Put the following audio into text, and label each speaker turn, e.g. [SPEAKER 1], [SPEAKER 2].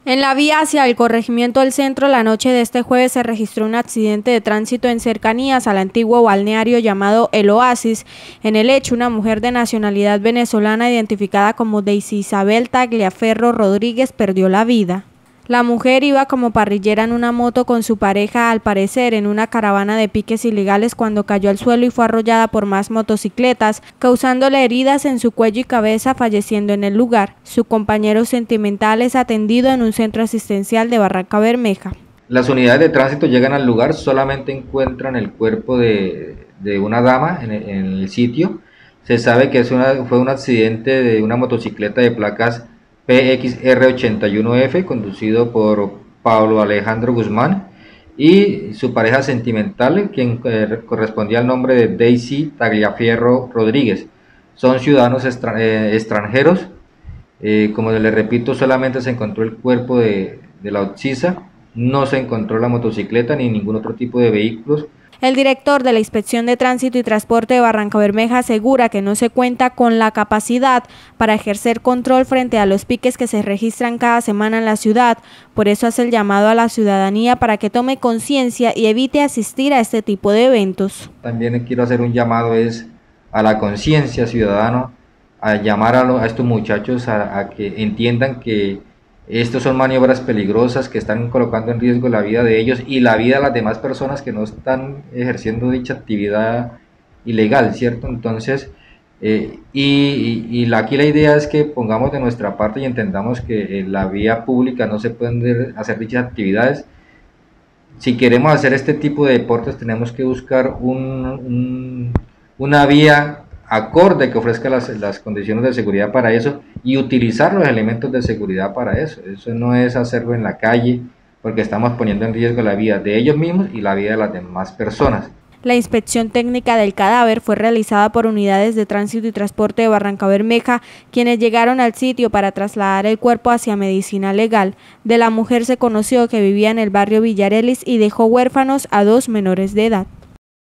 [SPEAKER 1] En la vía hacia el corregimiento del centro, la noche de este jueves se registró un accidente de tránsito en cercanías al antiguo balneario llamado El Oasis. En el hecho, una mujer de nacionalidad venezolana identificada como Daisy Isabel Tagliaferro Rodríguez perdió la vida. La mujer iba como parrillera en una moto con su pareja, al parecer en una caravana de piques ilegales, cuando cayó al suelo y fue arrollada por más motocicletas, causándole heridas en su cuello y cabeza, falleciendo en el lugar. Su compañero sentimental es atendido en un centro asistencial de Barrancabermeja.
[SPEAKER 2] Las unidades de tránsito llegan al lugar, solamente encuentran el cuerpo de una dama en el sitio. Se sabe que fue un accidente de una motocicleta de placas PXR81F, conducido por Pablo Alejandro Guzmán y su pareja sentimental, quien correspondía al nombre de Daisy Tagliaferro Rodríguez. Son ciudadanos extranjeros. Como les repito, solamente se encontró el cuerpo de la occisa, no se encontró la motocicleta ni ningún otro tipo de vehículos.
[SPEAKER 1] El director de la Inspección de Tránsito y Transporte de Barrancabermeja asegura que no se cuenta con la capacidad para ejercer control frente a los piques que se registran cada semana en la ciudad. Por eso hace el llamado a la ciudadanía para que tome conciencia y evite asistir a este tipo de eventos.
[SPEAKER 2] También quiero hacer un llamado a la conciencia ciudadana, a llamar a estos muchachos a que entiendan que estos son maniobras peligrosas que están colocando en riesgo la vida de ellos y la vida de las demás personas que no están ejerciendo dicha actividad ilegal, ¿cierto? Entonces, aquí la idea es que pongamos de nuestra parte y entendamos que en la vía pública no se pueden hacer dichas actividades. Si queremos hacer este tipo de deportes, tenemos que buscar una vía acorde que ofrezca las condiciones de seguridad para eso y utilizar los elementos de seguridad para eso. Eso no es hacerlo en la calle, porque estamos poniendo en riesgo la vida de ellos mismos y la vida de las demás personas.
[SPEAKER 1] La inspección técnica del cadáver fue realizada por unidades de tránsito y transporte de Barrancabermeja, quienes llegaron al sitio para trasladar el cuerpo hacia medicina legal. De la mujer se conoció que vivía en el barrio Villarelis y dejó huérfanos a 2 menores de edad.